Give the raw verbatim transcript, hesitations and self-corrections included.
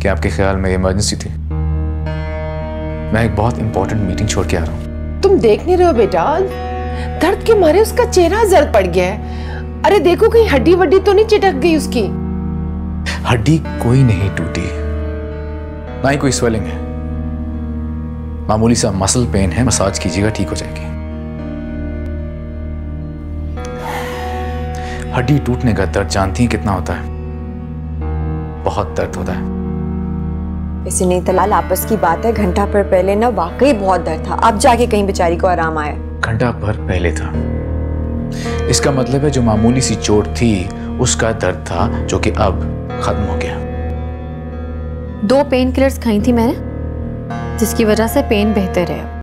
कि आपके ख्याल में इमरजेंसी थी। मैं एक बहुत इंपॉर्टेंट मीटिंग छोड़ के आ रहा हूँ। तुम देख नहीं रहे हो बेटा, दर्द के मारे उसका चेहरा जर्द पड़ गया है। अरे देखो कहीं हड्डी वड्डी तो नहीं चिटक गई उसकी। हड्डी कोई नहीं टूटी, ना ही कोई स्वेलिंग है, मामूली सा मसल पेन है, मसाज कीजिएगा ठीक हो जाएगी। हड्डी टूटने का दर्द जानती हैं कितना होता है? बहुत दर्द होता है। वैसे नहीं तलाल, आपस की बात है, घंटा भर पहले ना वाकई बहुत दर्द था, अब जाके कहीं बेचारी को आराम आया। घंटा भर पहले था, इसका मतलब है जो मामूली सी चोट थी उसका दर्द था, जो कि अब खत्म हो गया। दो पेन किलर्स खाई थी मैंने, जिसकी वजह से पेन बेहतर है।